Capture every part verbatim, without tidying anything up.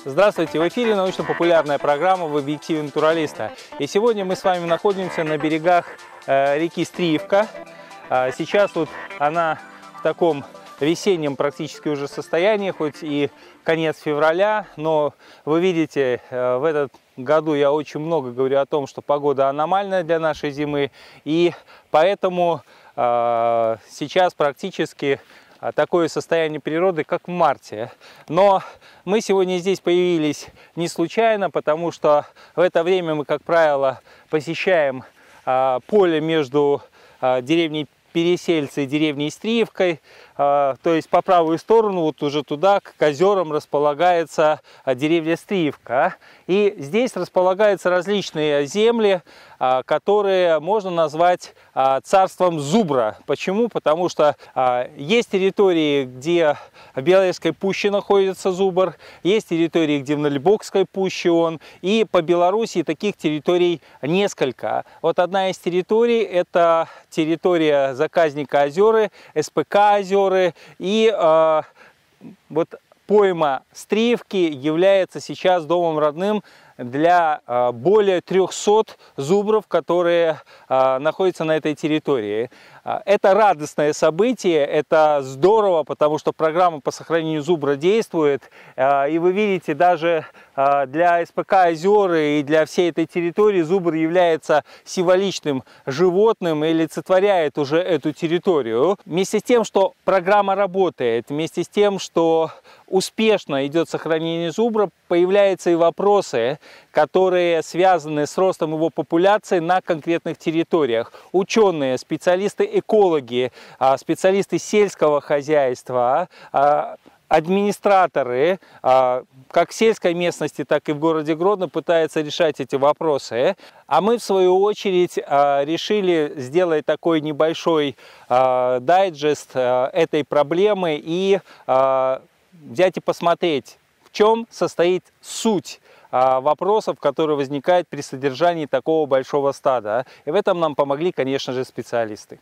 Здравствуйте! В эфире научно-популярная программа «В объективе натуралиста». И сегодня мы с вами находимся на берегах э, реки Стриевка. А сейчас вот она в таком весеннем практически уже состоянии, хоть и конец февраля, но вы видите, э, в этот году я очень много говорю о том, что погода аномальная для нашей зимы, и поэтому э, сейчас практически такое состояние природы, как в марте. Но мы сегодня здесь появились не случайно, потому что в это время мы, как правило, посещаем а, поле между а, деревней Пересельцы и деревней Стриевкой. А, то есть по правую сторону, вот уже туда, к озерам, располагается а, деревня Стриевка. И здесь располагаются различные земли, а, которые можно назвать а, царством зубра. Почему? Потому что а, есть территории, где в Беловежской пуще находится зубр, есть территории, где в Нальбокской пуще он, и по Беларуси таких территорий несколько. Вот одна из территорий – это территория заказника Озеры, эс пэ ка Озеры, и э, вот пойма Стриевки является сейчас домом родным для э, более трёхсот зубров, которые э, находятся на этой территории. Это радостное событие, это здорово, потому что программа по сохранению зубра действует. И вы видите, даже для эс пэ ка Озеры и для всей этой территории зубр является символичным животным и олицетворяет уже эту территорию. Вместе с тем, что программа работает, вместе с тем, что успешно идет сохранение зубра, появляются и вопросы, которые связаны с ростом его популяции на конкретных территориях. Ученые, специалисты, экологи, специалисты сельского хозяйства, администраторы, как в сельской местности, так и в городе Гродно, пытаются решать эти вопросы. А мы, в свою очередь, решили сделать такой небольшой дайджест этой проблемы и взять и посмотреть, в чем состоит суть вопросов, которые возникают при содержании такого большого стада. И в этом нам помогли, конечно же, специалисты.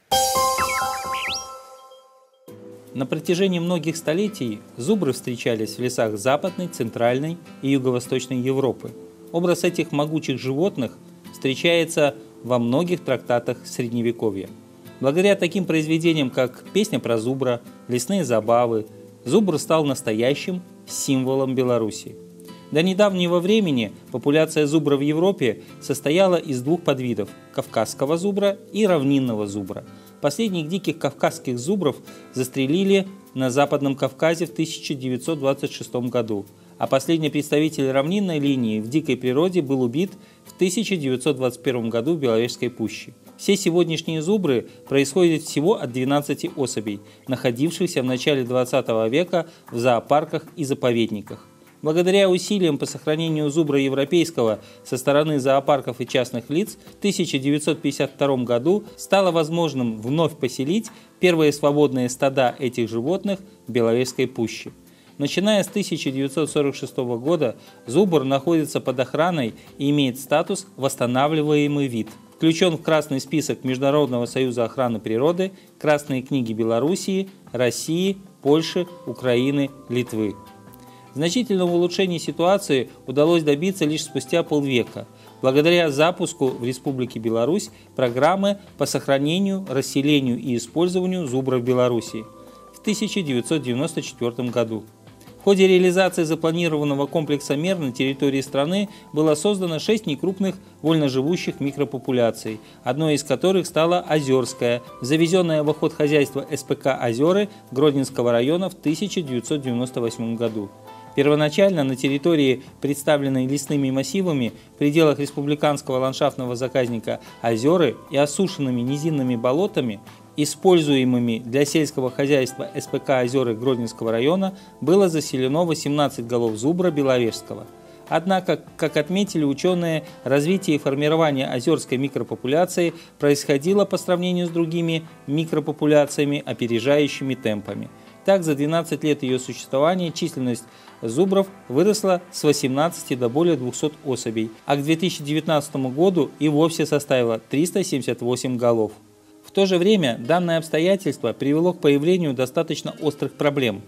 На протяжении многих столетий зубры встречались в лесах Западной, Центральной и Юго-Восточной Европы. Образ этих могучих животных встречается во многих трактатах Средневековья. Благодаря таким произведениям, как «Песня про зубра», «Лесные забавы», зубр стал настоящим символом Беларуси. До недавнего времени популяция зубра в Европе состояла из двух подвидов – кавказского зубра и равнинного зубра. Последних диких кавказских зубров застрелили на Западном Кавказе в тысяча девятьсот двадцать шестом году, а последний представитель равнинной линии в дикой природе был убит в тысяча девятьсот двадцать первом году в Беловежской пуще. Все сегодняшние зубры происходят всего от двенадцати особей, находившихся в начале двадцатого века в зоопарках и заповедниках. Благодаря усилиям по сохранению зубра европейского со стороны зоопарков и частных лиц в тысяча девятьсот пятьдесят втором году стало возможным вновь поселить первые свободные стада этих животных в Беловежской пуще. Начиная с тысяча девятьсот сорок шестого года зубр находится под охраной и имеет статус «восстанавливаемый вид». Включен в Красный список Международного союза охраны природы, Красные книги Белоруссии, России, Польши, Украины, Литвы. Значительного улучшения ситуации удалось добиться лишь спустя полвека, благодаря запуску в Республике Беларусь программы по сохранению, расселению и использованию зубра в Беларуси в тысяча девятьсот девяносто четвёртом году. В ходе реализации запланированного комплекса мер на территории страны было создано шесть некрупных вольноживущих микропопуляций, одной из которых стала Озерская, завезенная в охотхозяйство эс пэ ка Озеры Гродненского района в тысяча девятьсот девяносто восьмом году. Первоначально на территории, представленной лесными массивами в пределах республиканского ландшафтного заказника Озеры и осушенными низинными болотами, используемыми для сельского хозяйства эс пэ ка Озеры Гродненского района, было заселено восемнадцать голов зубра беловежского. Однако, как отметили ученые, развитие и формирование озерской микропопуляции происходило по сравнению с другими микропопуляциями опережающими темпами. Так, за двенадцать лет ее существования численность зубров выросла с восемнадцати до более двухсот особей, а к две тысячи девятнадцатому году и вовсе составила триста семьдесят восемь голов. В то же время данное обстоятельство привело к появлению достаточно острых проблем.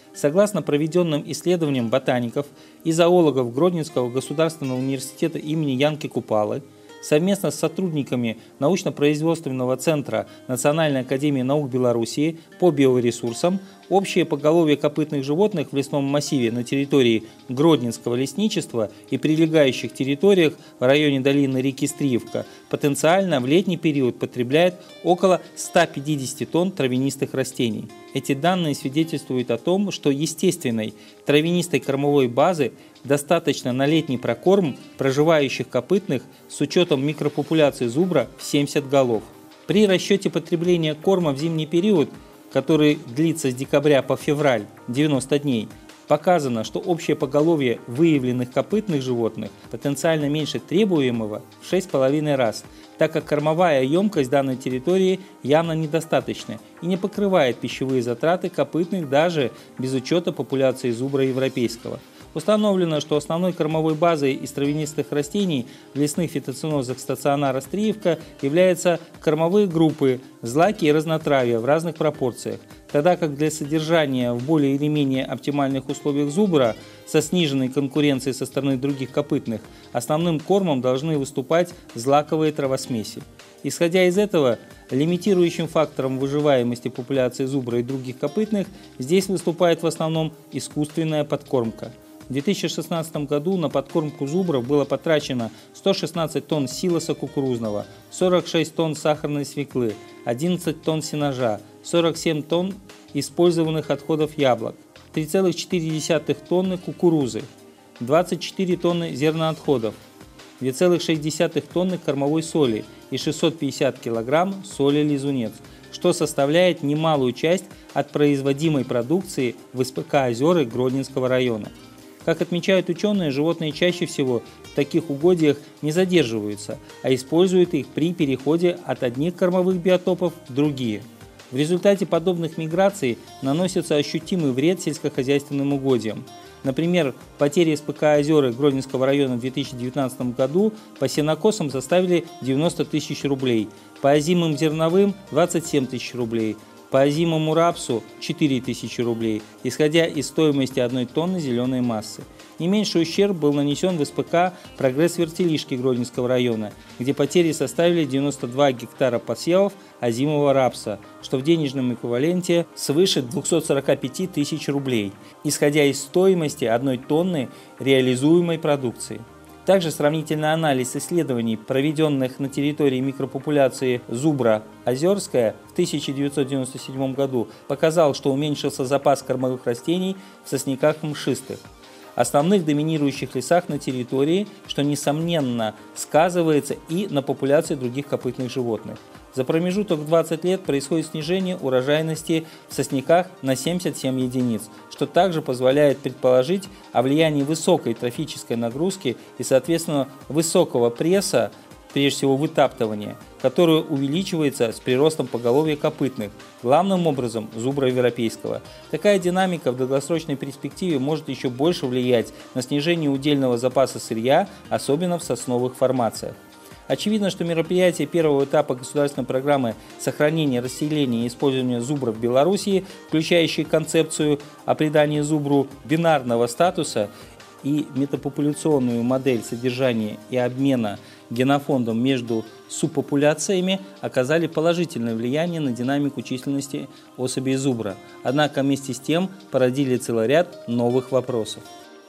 Согласно проведенным исследованиям ботаников и зоологов Гродненского государственного университета имени Янки Купалы, совместно с сотрудниками научно-производственного центра Национальной академии наук Белоруссии по биоресурсам, общее поголовье копытных животных в лесном массиве на территории Гродненского лесничества и прилегающих территориях в районе долины реки Стриевка потенциально в летний период потребляет около ста пятидесяти тонн травянистых растений. Эти данные свидетельствуют о том, что естественной травянистой кормовой базы достаточно на летний прокорм проживающих копытных с учетом микропопуляции зубра в семьдесят голов. При расчете потребления корма в зимний период, который длится с декабря по февраль девяносто дней, показано, что общее поголовье выявленных копытных животных потенциально меньше требуемого в шесть с половиной раз, так как кормовая емкость данной территории явно недостаточна и не покрывает пищевые затраты копытных даже без учета популяции зубра европейского. Установлено, что основной кормовой базой из травянистых растений в лесных фитоценозах стационара Стриевка являются кормовые группы, злаки и разнотравья в разных пропорциях, тогда как для содержания в более или менее оптимальных условиях зубра со сниженной конкуренцией со стороны других копытных основным кормом должны выступать злаковые травосмеси. Исходя из этого, лимитирующим фактором выживаемости популяции зубра и других копытных здесь выступает в основном искусственная подкормка. В две тысячи шестнадцатом году на подкормку зубров было потрачено сто шестнадцать тонн силоса кукурузного, сорок шесть тонн сахарной свеклы, одиннадцать тонн сенажа, сорок семь тонн использованных отходов яблок, три целых четыре десятых тонны кукурузы, двадцать четыре тонны зерноотходов, две целых шесть десятых тонны кормовой соли и шестьсот пятьдесят килограмм соли лизунец, что составляет немалую часть от производимой продукции в эс пэ ка «Озера» Гродненского района. Как отмечают ученые, животные чаще всего в таких угодьях не задерживаются, а используют их при переходе от одних кормовых биотопов в другие. В результате подобных миграций наносится ощутимый вред сельскохозяйственным угодьям. Например, потери эс пэ ка «Озера» Гродненского района в две тысячи девятнадцатом году по сенокосам составили девяносто тысяч рублей, по озимым зерновым – двадцать семь тысяч рублей, по озимому рапсу – четыре тысячи рублей, исходя из стоимости одной тонны зеленой массы. Не меньший ущерб был нанесен в эс пэ ка «Прогресс Вертилишки» Гродненского района, где потери составили девяносто два гектара посевов озимого рапса, что в денежном эквиваленте свыше двухсот сорока пяти тысяч рублей, исходя из стоимости одной тонны реализуемой продукции. Также сравнительный анализ исследований, проведенных на территории микропопуляции зубра «Озерская» в тысяча девятьсот девяносто седьмом году, показал, что уменьшился запас кормовых растений в сосняках мшистых, основных доминирующих лесах на территории, что, несомненно, сказывается и на популяции других копытных животных. За промежуток в двадцать лет происходит снижение урожайности в сосняках на семьдесят семь единиц, что также позволяет предположить о влиянии высокой трофической нагрузки и, соответственно, высокого пресса, прежде всего вытаптывания, которое увеличивается с приростом поголовья копытных, главным образом зубра европейского. Такая динамика в долгосрочной перспективе может еще больше влиять на снижение удельного запаса сырья, особенно в сосновых формациях. Очевидно, что мероприятия первого этапа государственной программы сохранения, расселения и использования зубра в Белоруссии, включающие концепцию о придании зубру бинарного статуса и метапопуляционную модель содержания и обмена генофондом между субпопуляциями, оказали положительное влияние на динамику численности особей зубра. Однако вместе с тем породили целый ряд новых вопросов.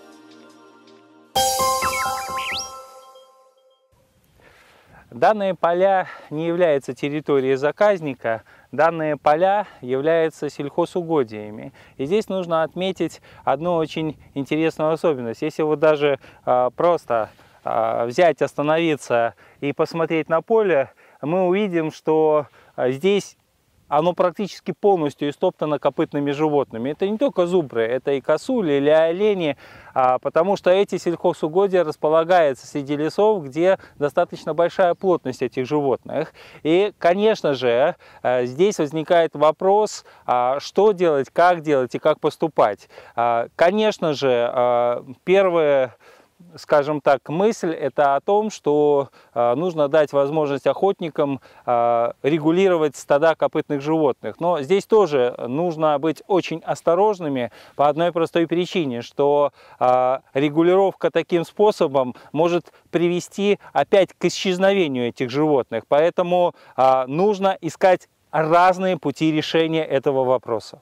Данные поля не являются территорией заказника, данные поля являются сельхозугодиями. И здесь нужно отметить одну очень интересную особенность. Если вот даже а, просто а, взять, остановиться и посмотреть на поле, мы увидим, что а, здесь оно практически полностью истоптано копытными животными. Это не только зубры, это и косули или олени, потому что эти сельхозугодия располагаются среди лесов, где достаточно большая плотность этих животных. И, конечно же, здесь возникает вопрос, что делать, как делать и как поступать. Конечно же, первое скажем так, мысль это о том, что э, нужно дать возможность охотникам э, регулировать стада копытных животных. Но здесь тоже нужно быть очень осторожными по одной простой причине, что э, регулировка таким способом может привести опять к исчезновению этих животных. Поэтому э, нужно искать разные пути решения этого вопроса.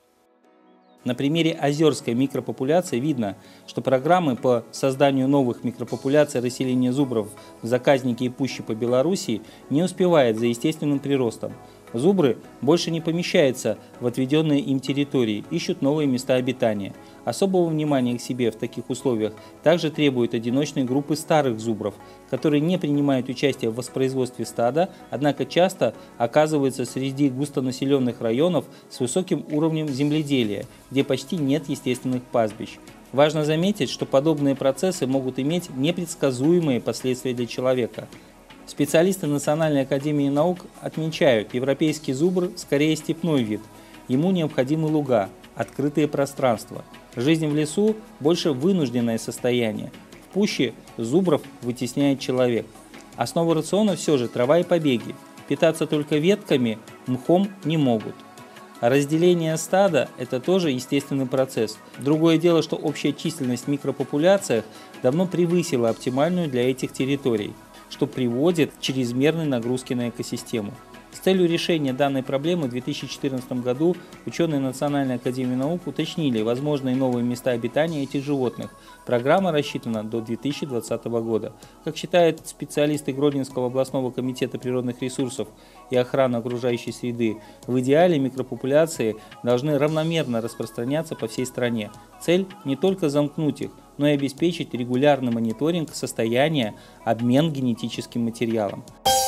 На примере озерской микропопуляции видно, что программы по созданию новых микропопуляций расселения зубров в заказнике и пуще по Белоруссии не успевает за естественным приростом. Зубры больше не помещаются в отведенные им территории, ищут новые места обитания. Особого внимания к себе в таких условиях также требуют одиночные группы старых зубров, которые не принимают участие в воспроизводстве стада, однако часто оказываются среди густонаселенных районов с высоким уровнем земледелия, где почти нет естественных пастбищ. Важно заметить, что подобные процессы могут иметь непредсказуемые последствия для человека. Специалисты Национальной академии наук отмечают, европейский зубр скорее степной вид. Ему необходимы луга, открытые пространства. Жизнь в лесу больше вынужденное состояние. В пуще зубров вытесняет человек. Основа рациона все же трава и побеги. Питаться только ветками, мхом не могут. А разделение стада – это тоже естественный процесс. Другое дело, что общая численность в микропопуляциях давно превысила оптимальную для этих территорий, что приводит к чрезмерной нагрузке на экосистему. С целью решения данной проблемы в две тысячи четырнадцатом году ученые Национальной академии наук уточнили возможные новые места обитания этих животных. Программа рассчитана до две тысячи двадцатого года. Как считают специалисты Гродненского областного комитета природных ресурсов и охраны окружающей среды, в идеале микропопуляции должны равномерно распространяться по всей стране. Цель не только замкнуть их, но и обеспечить регулярный мониторинг состояния, обмен генетическим материалом.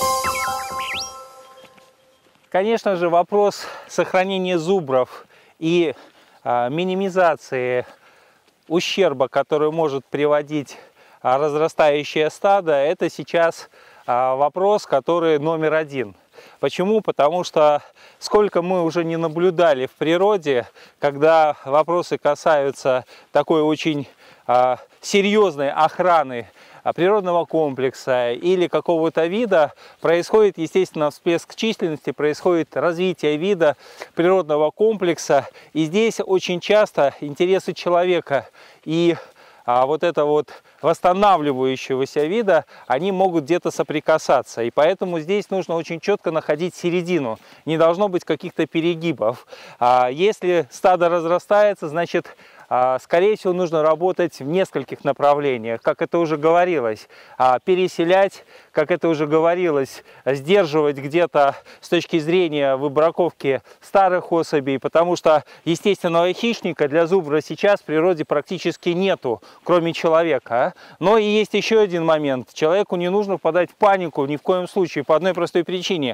Конечно же, вопрос сохранения зубров и а, минимизации ущерба, который может приводить а, разрастающее стадо, это сейчас а, вопрос, который номер один. Почему? Потому что сколько мы уже не наблюдали в природе, когда вопросы касаются такой очень а, серьезной охраны природного комплекса или какого-то вида, происходит, естественно, всплеск численности, происходит развитие вида природного комплекса. И здесь очень часто интересы человека и а, вот это вот восстанавливающегося вида, они могут где-то соприкасаться. И поэтому здесь нужно очень четко находить середину. Не должно быть каких-то перегибов. А, если стадо разрастается, значит, скорее всего, нужно работать в нескольких направлениях, как это уже говорилось, переселять, как это уже говорилось, сдерживать где-то с точки зрения выбраковки старых особей, потому что естественного хищника для зубра сейчас в природе практически нету, кроме человека. Но и есть еще один момент. Человеку не нужно впадать в панику ни в коем случае, по одной простой причине.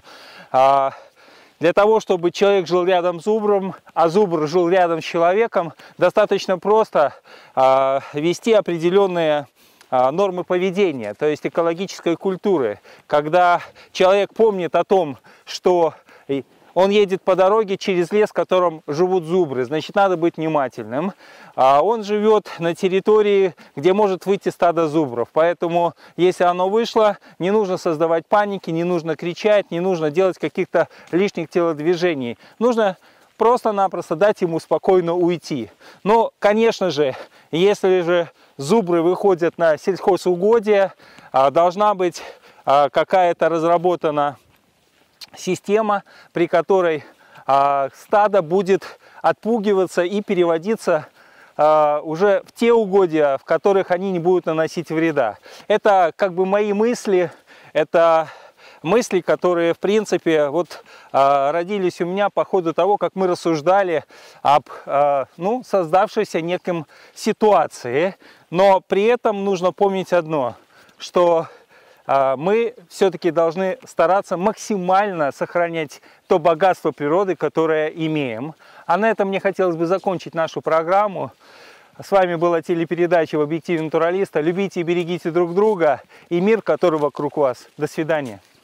Для того, чтобы человек жил рядом с зубром, а зубр жил рядом с человеком, достаточно просто э, вести определенные э, нормы поведения, то есть экологической культуры. Когда человек помнит о том, что он едет по дороге через лес, в котором живут зубры, значит, надо быть внимательным. А он живет на территории, где может выйти стадо зубров. Поэтому, если оно вышло, не нужно создавать паники, не нужно кричать, не нужно делать каких-то лишних телодвижений. Нужно просто-напросто дать ему спокойно уйти. Но, конечно же, если же зубры выходят на сельхозугодие, должна быть какая-то разработана система, при которой а, стадо будет отпугиваться и переводиться а, уже в те угодья, в которых они не будут наносить вреда. Это как бы мои мысли, это мысли, которые в принципе вот а, родились у меня по ходу того, как мы рассуждали об а, ну, создавшейся неком ситуации. Но при этом нужно помнить одно, что мы все-таки должны стараться максимально сохранять то богатство природы, которое имеем. А на этом мне хотелось бы закончить нашу программу. С вами была телепередача «В объективе натуралиста». Любите и берегите друг друга и мир, который вокруг вас. До свидания.